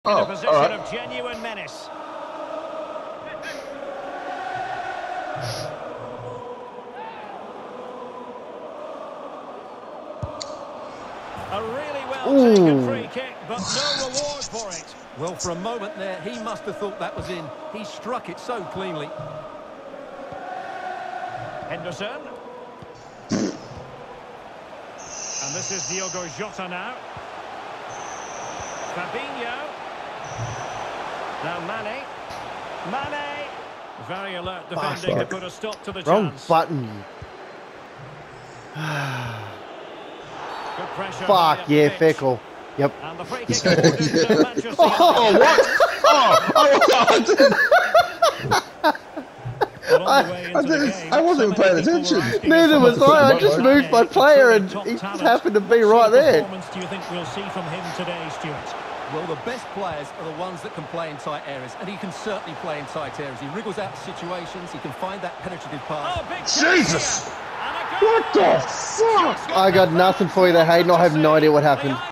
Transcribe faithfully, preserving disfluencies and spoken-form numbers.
Oh, in a position all right. of genuine menace. A really well taken free kick, but no reward for it. Well, for a moment there, he must have thought that was in. He struck it so cleanly. Henderson. And this is Diogo Jota now. Fabinho. Now Mane. Mane. Very alert defending to put a stop to the Wrong chance. button. Good pressure. Fuck yeah, Fickle. Yep. And the free kick awarded to Manchester Oh, what? Oh, oh, I didn't. Well, on the way into I the didn't- game, I wasn't so many paying people were attention. asking Neither us was about I. I Mane. just moved my player and Top he just talent. happened to be What right sort of there. performance do you think we'll see from him today, Stuart? Well, the best players are the ones that can play in tight areas, and he can certainly play in tight areas. He wriggles out situations, he can find that penetrative pass. Oh, big Jesus! chance here. And a goal. What the fuck? I got nothing for you there, Hayden. I have no idea what happened.